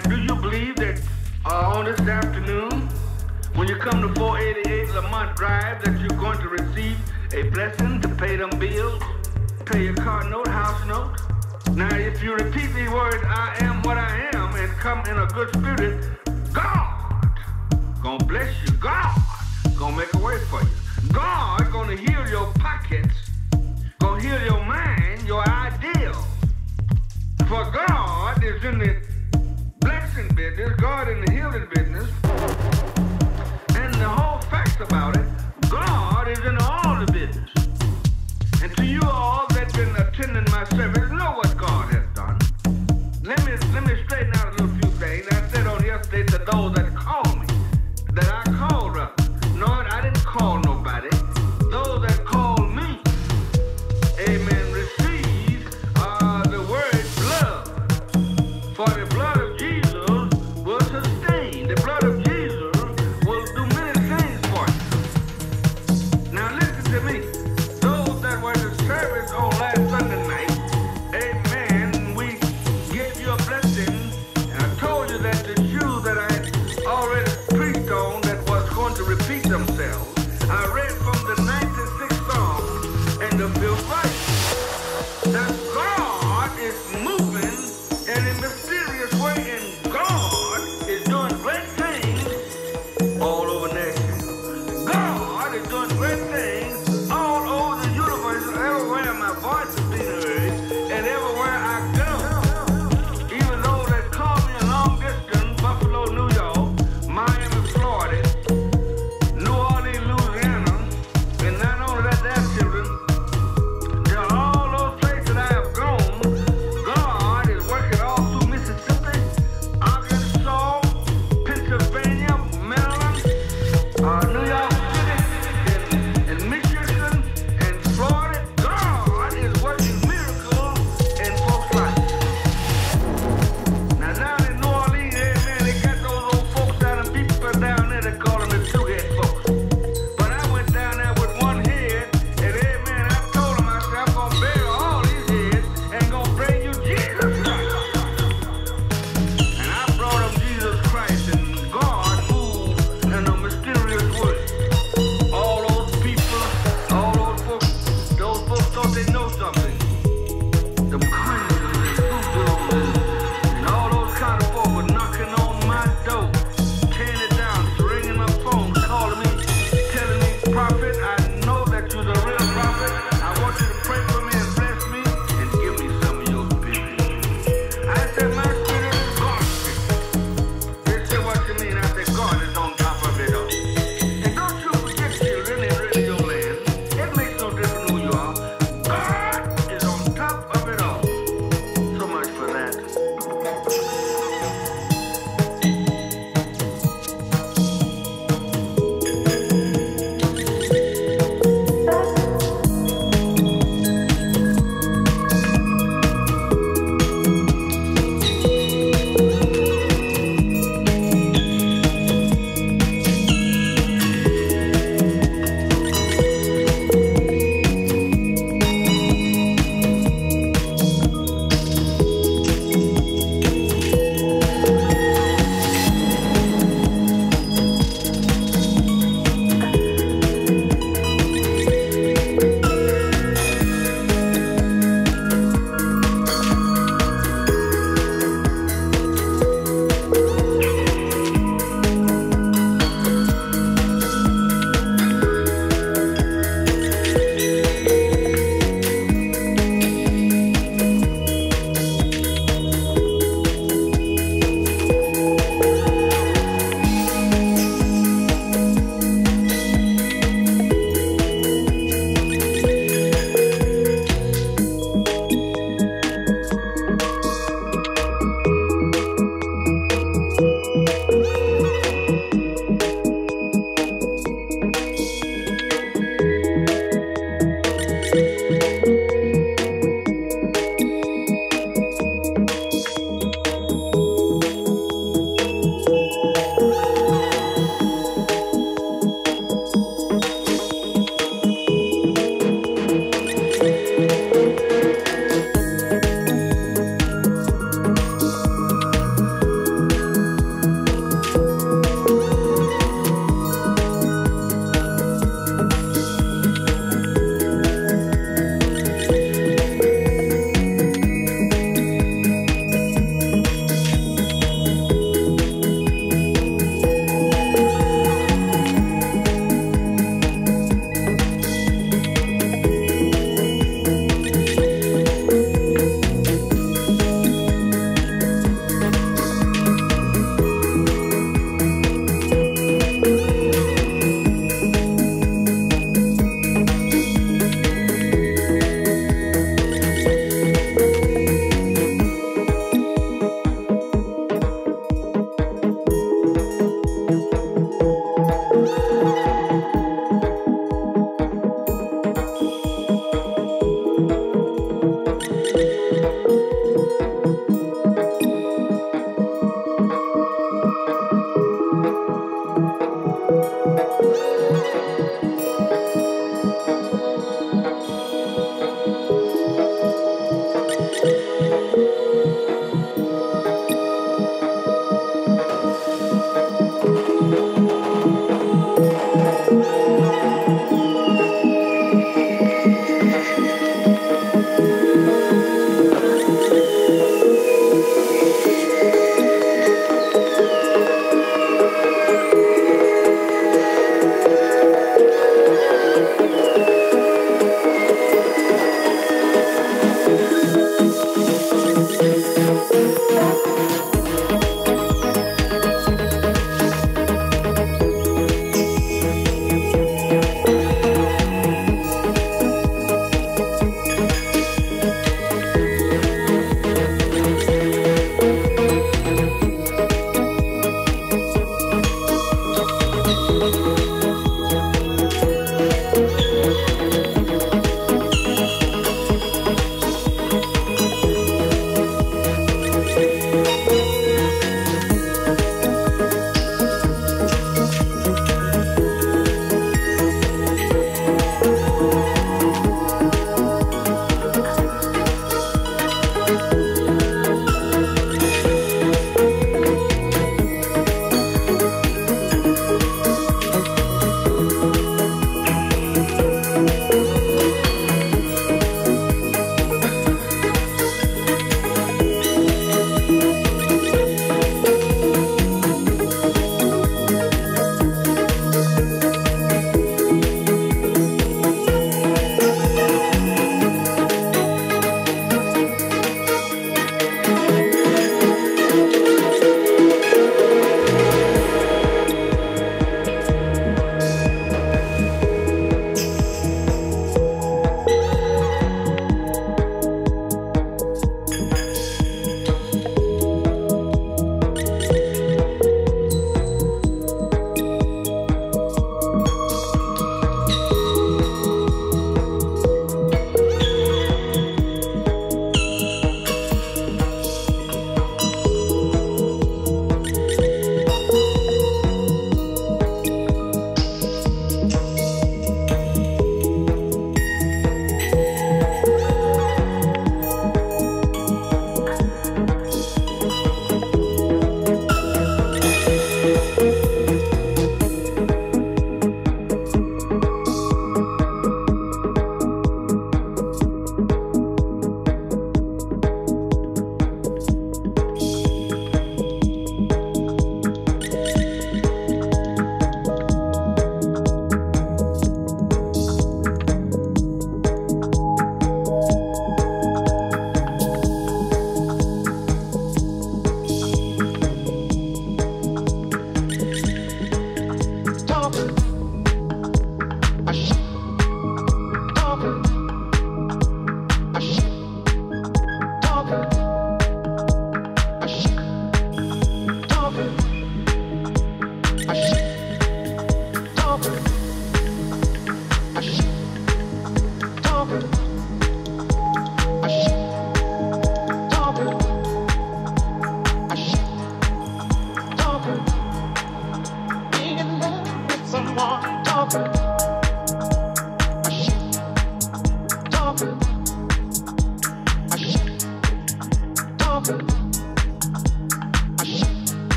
do you believe that on this afternoon, when you come to 488 Lamont Drive, that you're going to receive a blessing to pay them bills, pay your car note, house note? Now, if you repeat these words, I am what I am, and come in a good spirit, God gonna bless you. God gonna make a way for you. God gonna heal your pockets, gonna heal your mind, your ideals. For God is in the blessing business, God in the healing business, and the whole fact about it, God is in all the business. And to you all that's been attending my service, know what God has done. Let me straighten out a little few things. I said on yesterday to those that called me, that I called up. No, I didn't call nobody. Those that called me, amen, receive the word blood. For the blood of Jesus will sustain. The blood of Jesus will do many things for you. Now listen to me. Those that were in service on last Sunday night, amen, we gave you a blessing. And I told you that the Jews that I had already preached on that was going to repeat themselves. I read from the 96th Psalm and the 5th verse. That God is moving in a mysterious way, and God is doing great things all over nations. God is doing great things all over the universe, everywhere my voice is being heard, and everywhere I go. Even those that call me a long distance,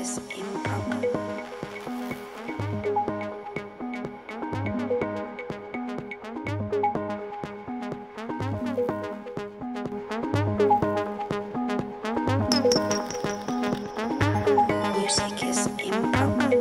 is improper. Music is improper.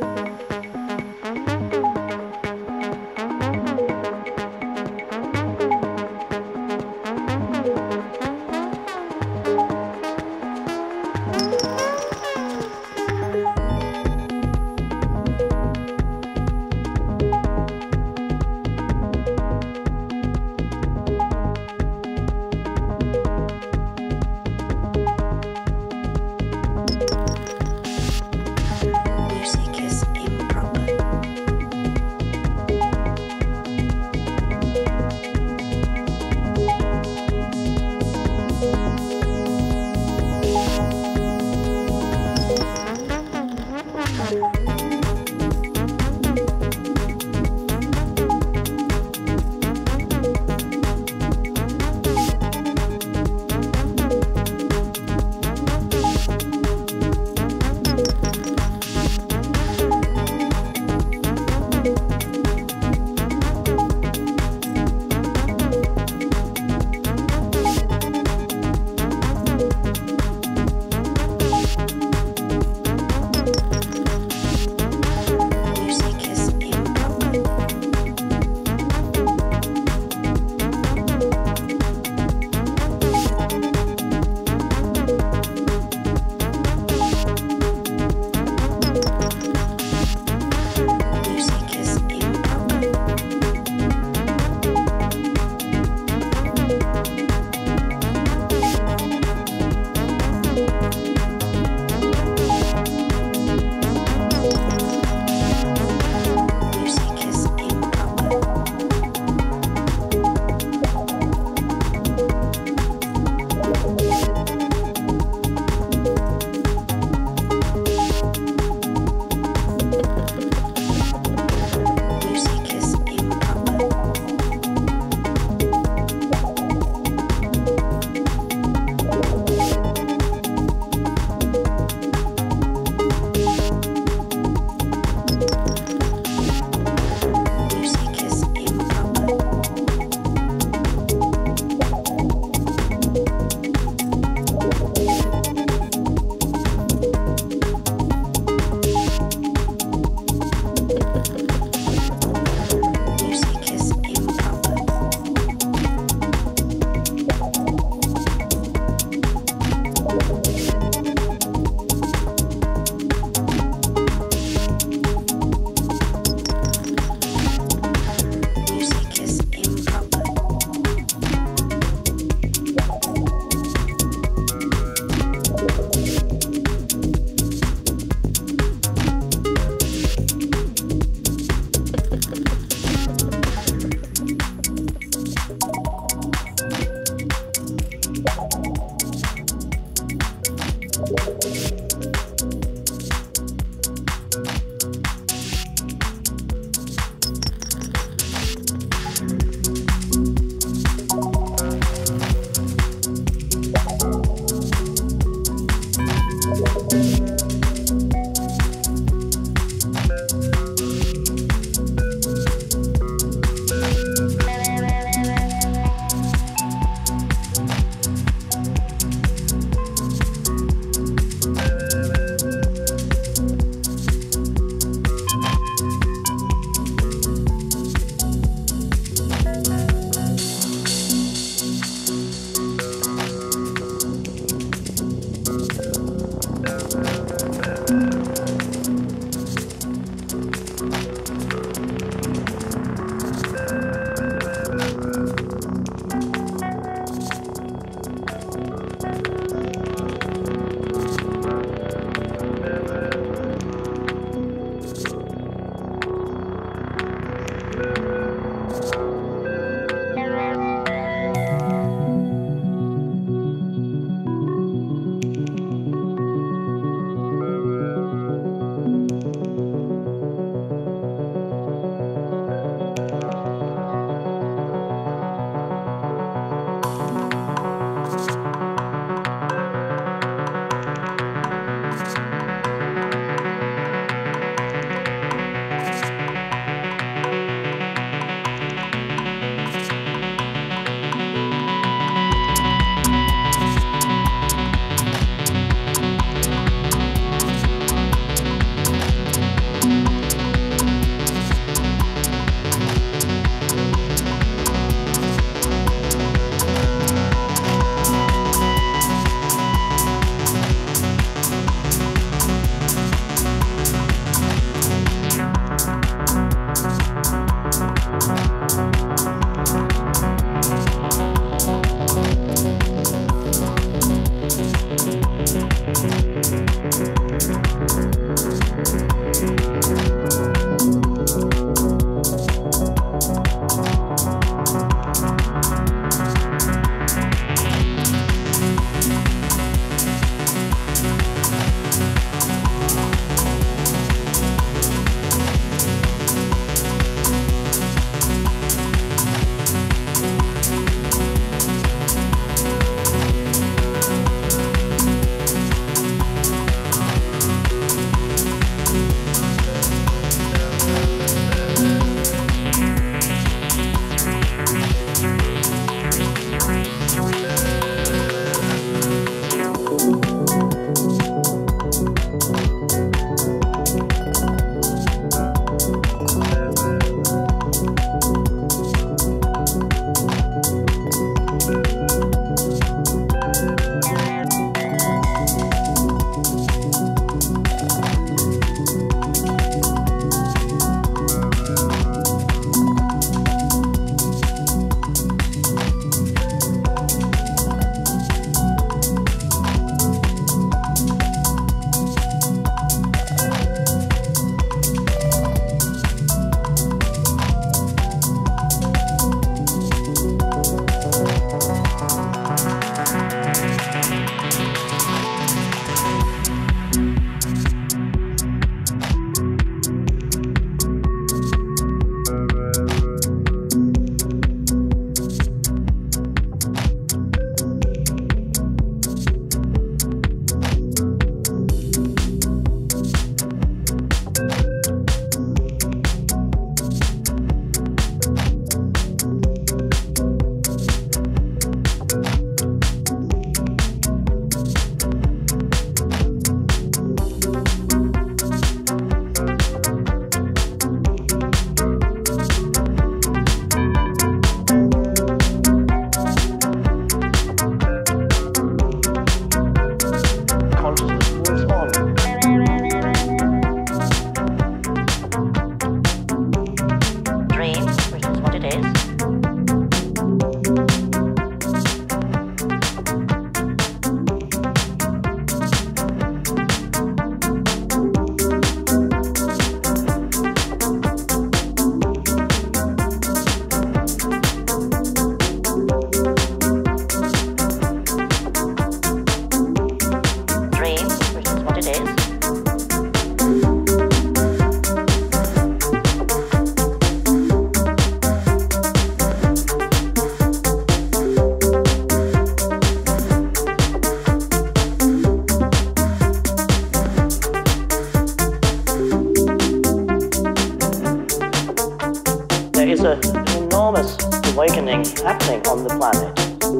an enormous awakening happening on the planet.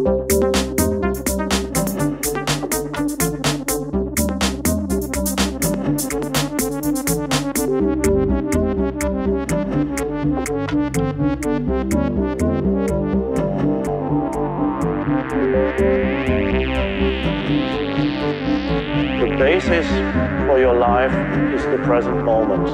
The basis for your life is the present moment.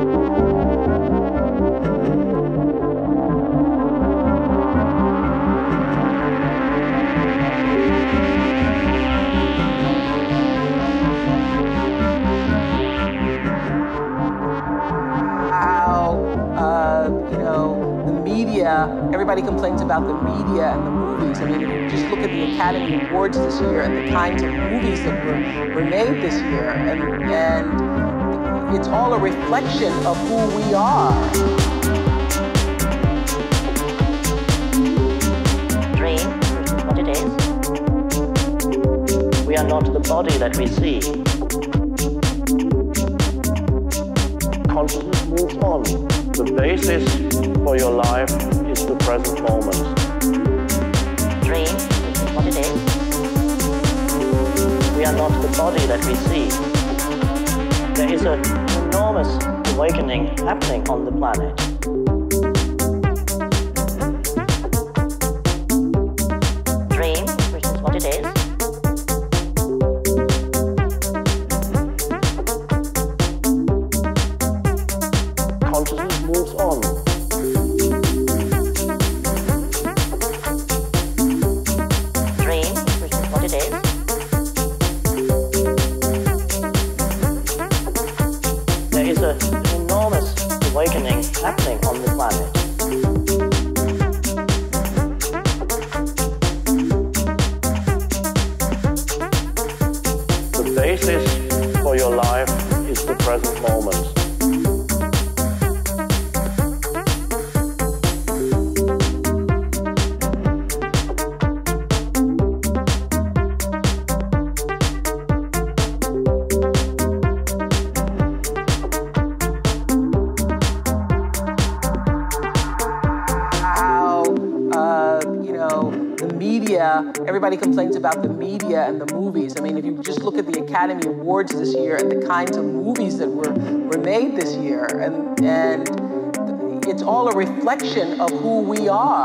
Everybody complains about the media and the movies. I mean, if you just look at the Academy Awards this year and the kinds of movies that were made this year, and it's all a reflection of who we are. Dream is what it is. We are not the body that we see. Consciousness moves on. The basis for your life is the present moment. Dream is what it is. We are not the body that we see. There is an enormous awakening happening on the planet. Dream, which is what it is. Consciousness moves on. Dream, which is what it is. There is an enormous awakening happening on the planet. The basis for your life is the present moment. Everybody complains about the media and the movies. I mean, if you just look at the Academy Awards this year and the kinds of movies that were made this year, and it's all a reflection of who we are.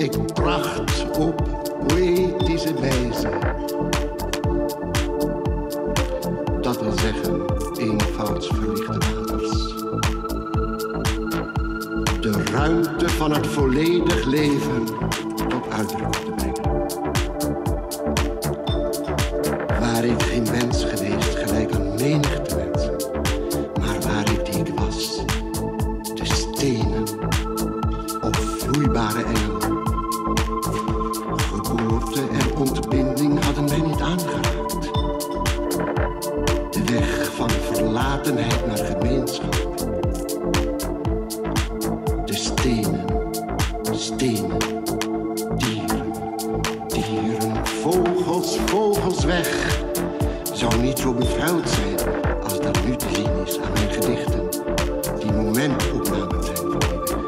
Ik tracht op poëtische wijze, dat wil zeggen eenvoudsverlichte waters, de ruimte van het volledig leven tot uitdrukking te brengen. Waar ik geen mens geweest, gelijk aan menigte mensen, maar waar ik die ik was, de stenen of vloeibare engelen. Geboorte en ontbinding hadden mij niet aangeraakt. De weg van verlatenheid naar gemeenschap. De stenen, stenen, dieren, dieren, vogels, vogels weg. Zou niet zo bevuild zijn als dat nu te zien is aan mijn gedichten, die momentopnamen zijn van die weg.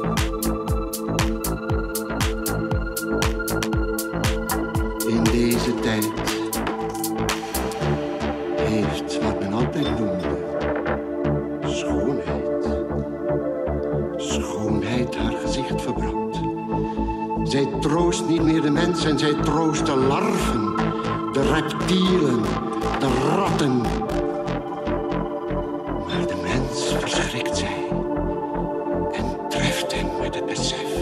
In deze tijd heeft wat men altijd noemde schoonheid, schoonheid haar gezicht verbrand. Zij troost niet meer de mens en zij troost de larven, de reptielen, de ratten. Maar de mens verschrikt zij en treft hem met het besef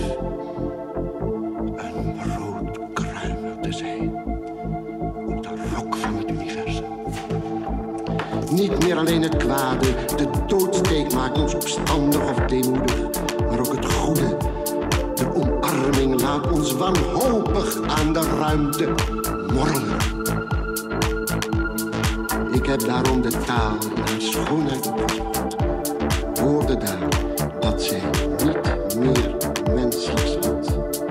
een rood kruimel te zijn op de rok van het universum. Niet meer alleen het kwade, de doodsteek maakt ons opstandig of deemoedig, maar ook het goede. De omarming laat ons wanhopig aan de ruimte morrelen. Ik heb daarom de taal in haar schoonheid opgezocht. Hoorde daar dat zij niet meer menselijks had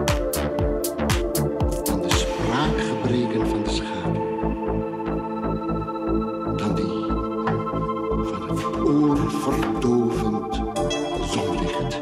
dan de spraakgebreken van de schaduw, dan die van het oorverdovend zonlicht.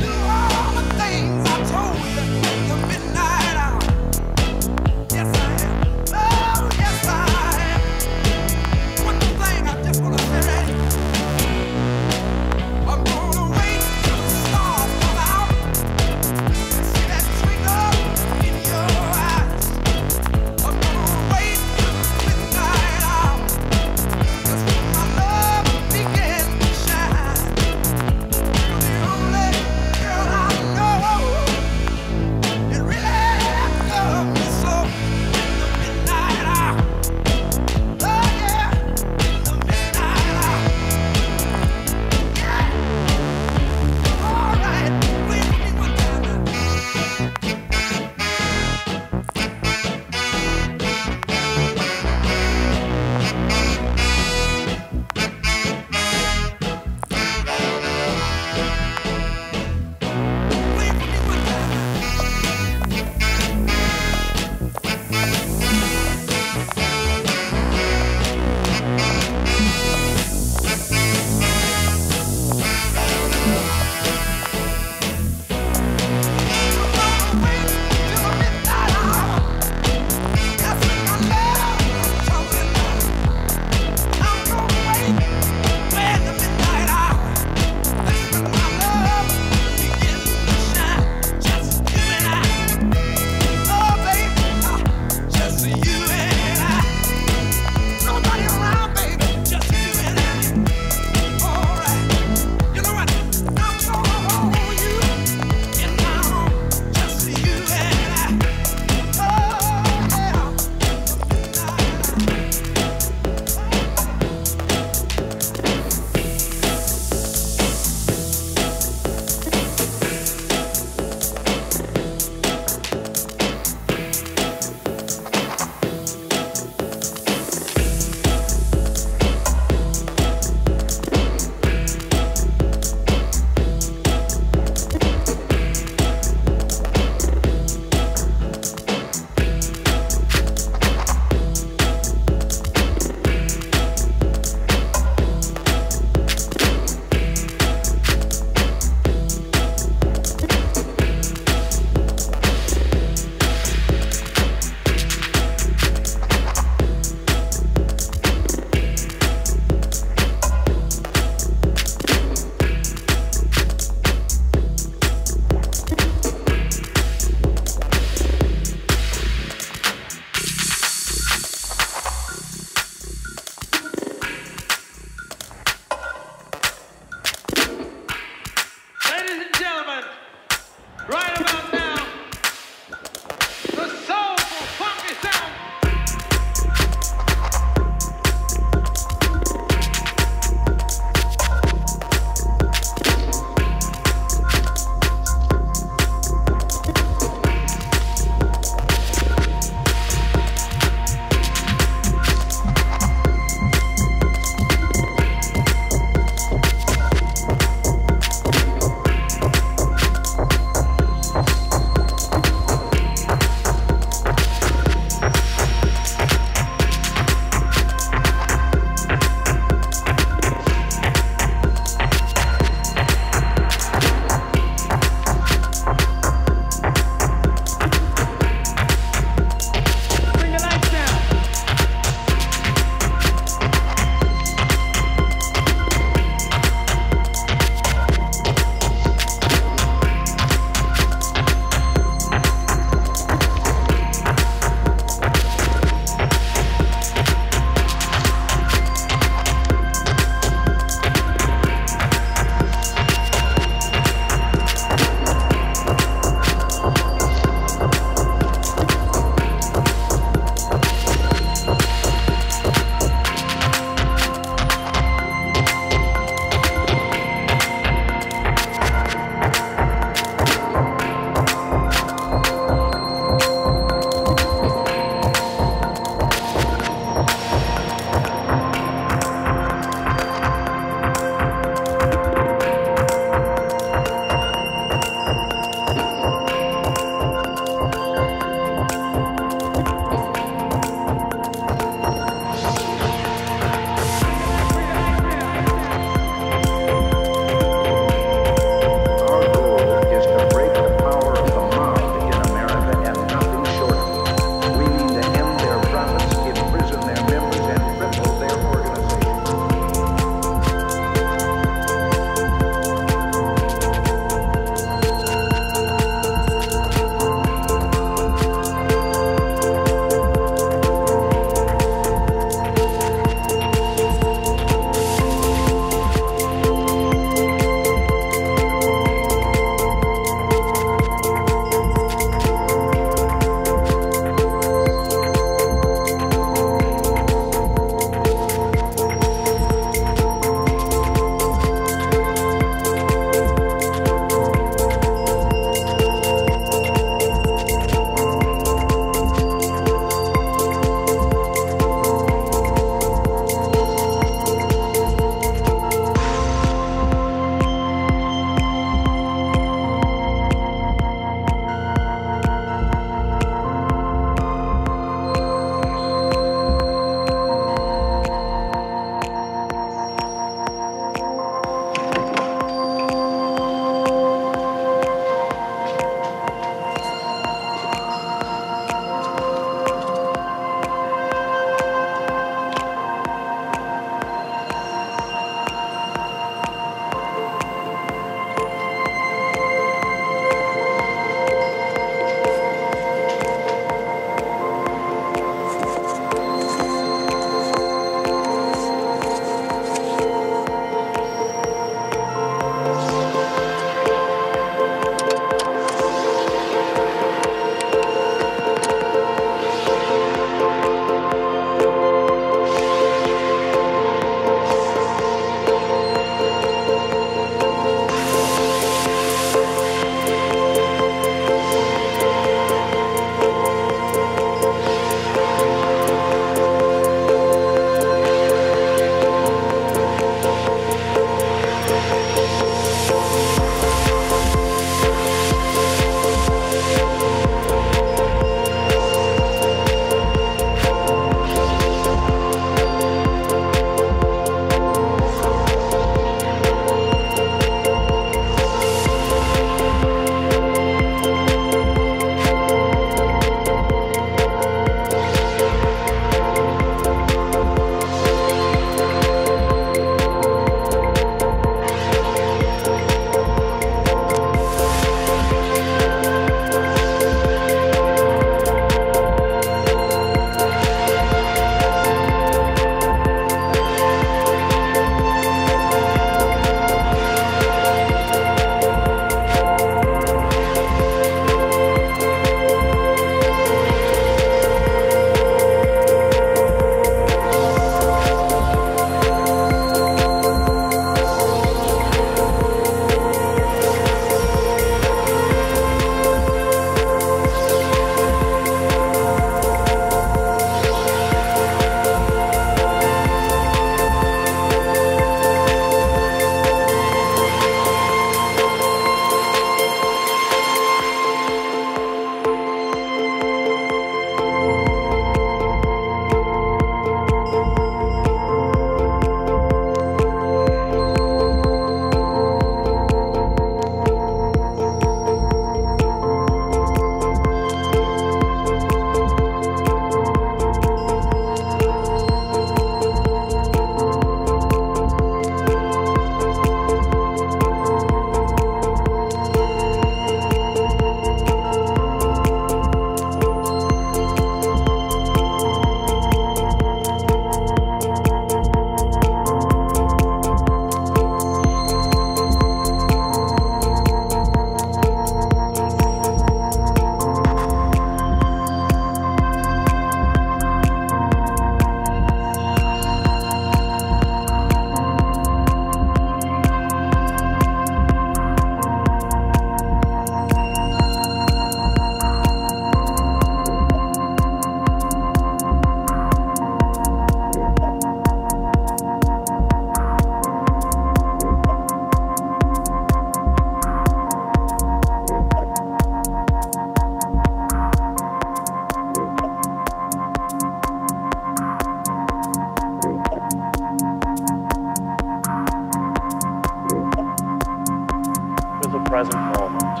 present moment.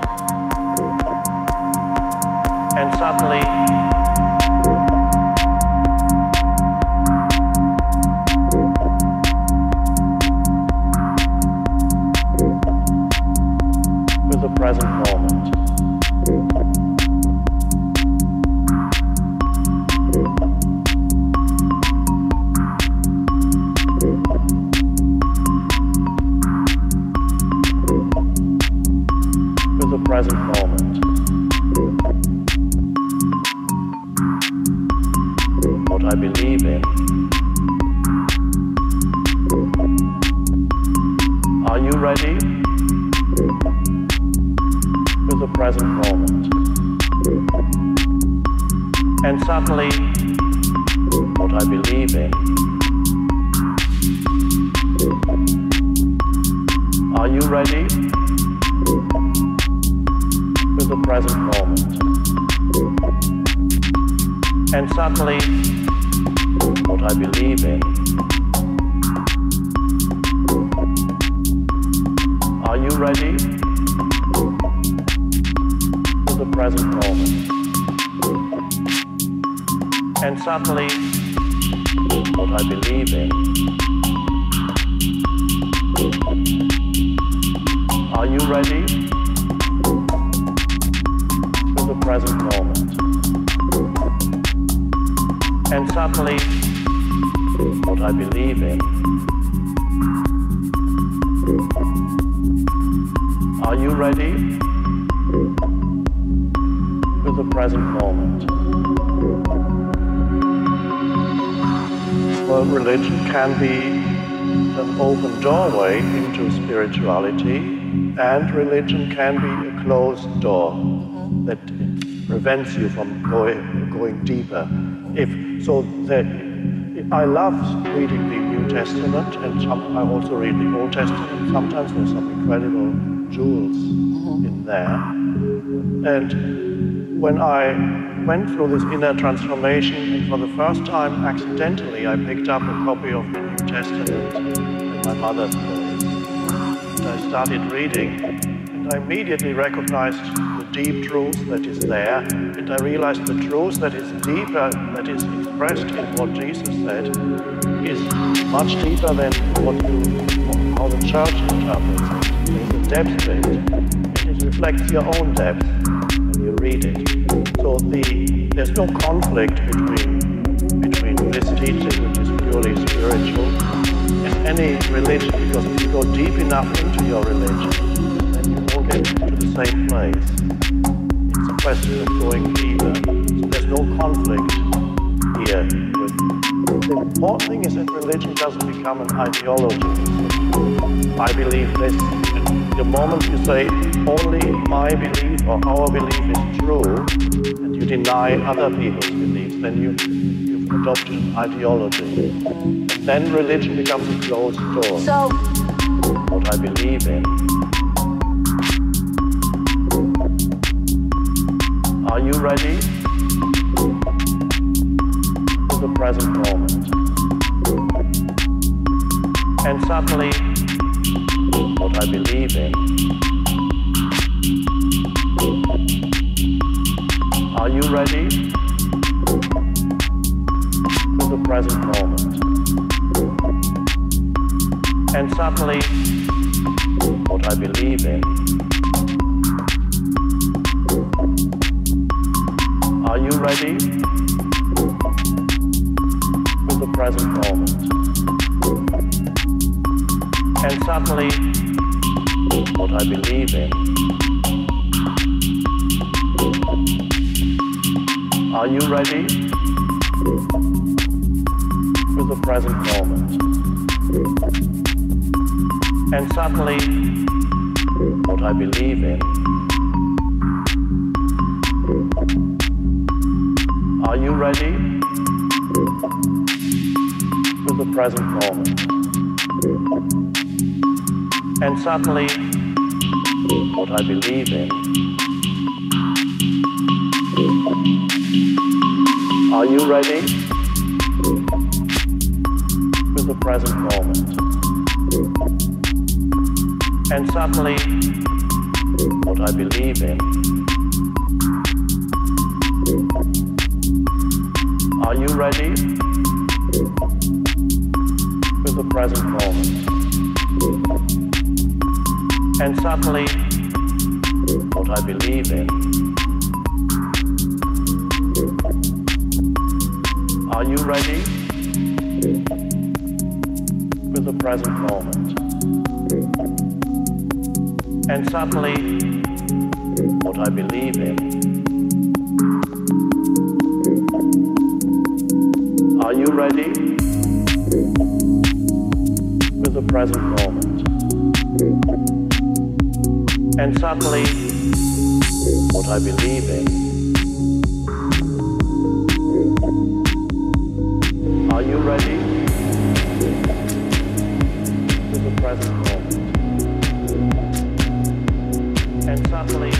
And suddenly, with the present moment. With the present moment. What I believe in. Are you ready? With the present moment. And suddenly, what I believe in. Are you ready? With the present moment. And suddenly, what I believe in. Are you ready? With the present moment. And suddenly, what I believe in. Are you ready? With the present moment. And suddenly, what I believe in. Are you ready? With the present moment. Well, religion can be an open doorway into spirituality, and religion can be a closed door that prevents you from going deeper. I love reading the New Testament, and I also read the Old Testament. Sometimes there's some incredible jewels in there. And when I went through this inner transformation, and for the first time, accidentally, I picked up a copy of the New Testament in my mother's place. And I started reading, and I immediately recognized the deep truth that is there, and I realized the truth that is deeper, that is expressed in what Jesus said, is much deeper than how the church interprets it. There's a depth to it, and it reflects your own depth when you read it. So there's no conflict between this teaching, which is purely spiritual, and any religion, because if you go deep enough into your religion, then you won't get to the same place. It's a question of going deeper. So there's no conflict here. The important thing is that religion doesn't become an ideology. I believe this. The moment you say only my belief or our belief is true, and you deny other people's beliefs, then you've adopted an ideology. And then religion becomes a closed door. So, what I believe in. Are you ready? With the present moment. And suddenly, what I believe in. Are you ready? With the present moment. And suddenly, what I believe in. Are you ready? With the present moment. And suddenly, what I believe in. Are you ready? With the present moment. And suddenly, what I believe in. Are you ready? With the present moment. And suddenly, what I believe in. Are you ready? With the present moment. And suddenly, what I believe in. Are you ready with the present moment? And suddenly, what I believe in. Are you ready with the present moment? And suddenly, what I believe in. Are you ready with the present moment? And suddenly, what I believe in. Are you ready with the present moment? And suddenly,